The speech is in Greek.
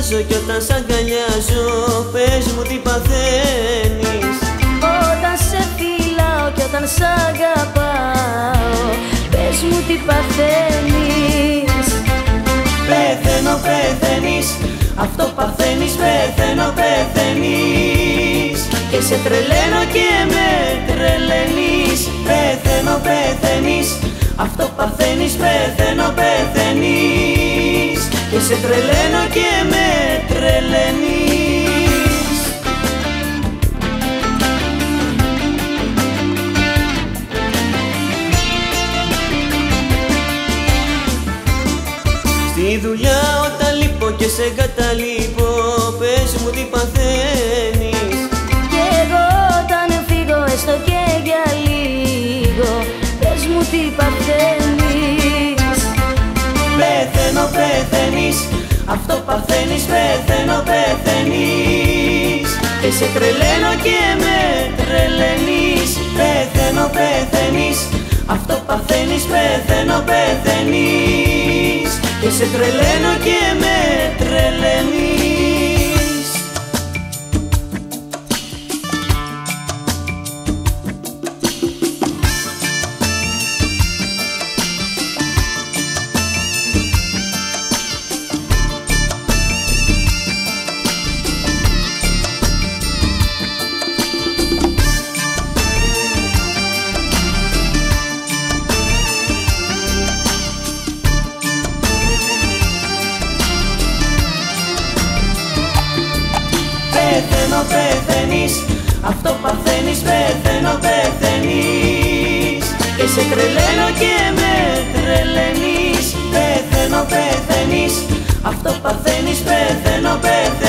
κοιτάζω κι όταν σ' αγκαλιάζω, πες μου τι παθαίνεις. Όταν σε φιλάω κι όταν σ' αγαπάω, πες μου τι παθαίνεις. Πεθαίνω, πεθαίνεις, αυτό παθαίνεις. Πεθαίνω, πεθαίνεις και σε τρελαίνω και με τρελαίνεις. Πεθαίνω, πεθαίνεις, αυτό παθαίνεις. Πεθαίνω, πεθαίνεις και σε τρελαίνω και με τρελαίνεις. Στη δουλειά όταν λείπω και σε εγκαταλείπω, πες μου τι παθαίνεις. Κι εγώ όταν φύγω έστω και για λίγο, πες μου τι παθαίνεις. Πεθαίνω, πεθαίνεις, αυτό παθαίνεις. Πεθαίνω, πεθαίνεις και σε τρελαίνω και με τρελαίνεις. Πεθαίνω, πεθαίνεις, αυτό παθαίνεις. Πεθαίνω, πεθαίνεις και σε τρελαίνω και με τρελαίνεις. Πεθαίνω, πεθαίνεις, αυτό παθαίνεις. Πεθαίνω, πεθαίνεις και σε τρελαίνω και με τρελαίνεις. Πεθαίνω, πεθαίνεις, αυτό παθαίνεις. Πεθαίνω, πεθαίνεις